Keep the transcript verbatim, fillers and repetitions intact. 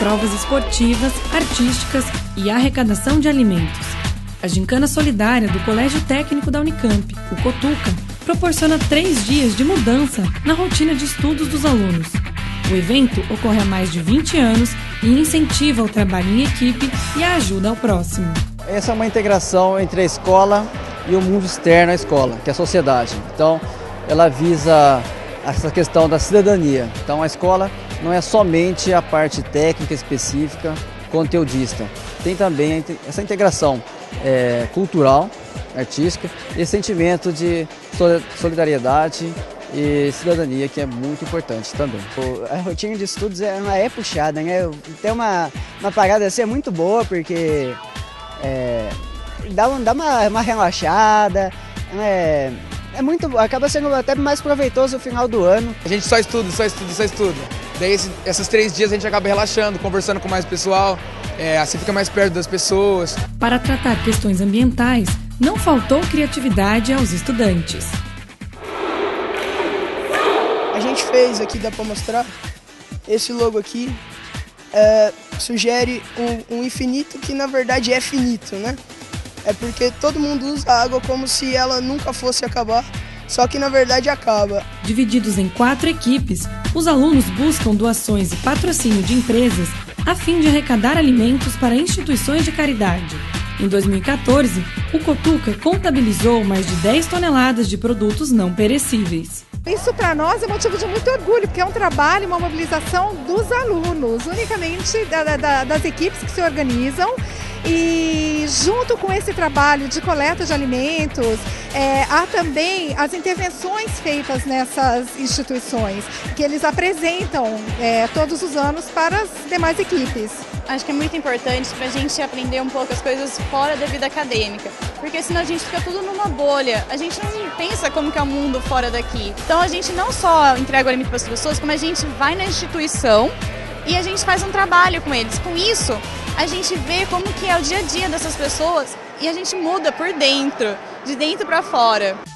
provas esportivas, artísticas e arrecadação de alimentos. A Gincana Solidária do Colégio Técnico da Unicamp, o Cotuca, proporciona três dias de mudança na rotina de estudos dos alunos. O evento ocorre há mais de vinte anos e incentiva o trabalho em equipe e a ajuda ao próximo. Essa é uma integração entre a escola e o mundo externo à escola, que é a sociedade. Então, ela visa essa questão da cidadania. Então, a escola não é somente a parte técnica específica, conteudista. Tem também essa integração é, cultural, artística, e esse sentimento de solidariedade e cidadania, que é muito importante também. A rotina de estudos ela é puxada, né? Ter uma, uma parada assim é muito boa, porque é, dá, dá uma, uma relaxada, é, é muito, acaba sendo até mais proveitoso no final do ano. A gente só estuda, só estuda, só estuda. Daí esse, esses três dias a gente acaba relaxando, conversando com mais pessoal, é, assim fica mais perto das pessoas. Para tratar questões ambientais, não faltou criatividade aos estudantes. A gente fez aqui, dá para mostrar, esse logo aqui é, sugere um, um infinito que na verdade é finito, né? É porque todo mundo usa a água como se ela nunca fosse acabar, só que na verdade acaba. Divididos em quatro equipes, os alunos buscam doações e patrocínio de empresas a fim de arrecadar alimentos para instituições de caridade. Em dois mil e quatorze, o Cotuca contabilizou mais de dez toneladas de produtos não perecíveis. Isso para nós é motivo de muito orgulho, porque é um trabalho, uma mobilização dos alunos, unicamente da, da, das equipes que se organizam. E junto com esse trabalho de coleta de alimentos, é, há também as intervenções feitas nessas instituições, que eles apresentam é, todos os anos para as demais equipes. Acho que é muito importante para a gente aprender um pouco as coisas fora da vida acadêmica, porque senão a gente fica tudo numa bolha, a gente não pensa como que é o mundo fora daqui. Então a gente não só entrega o alimento para as pessoas, como a gente vai na instituição e a gente faz um trabalho com eles. Com isso, a gente vê como que é o dia a dia dessas pessoas e a gente muda por dentro, de dentro para fora.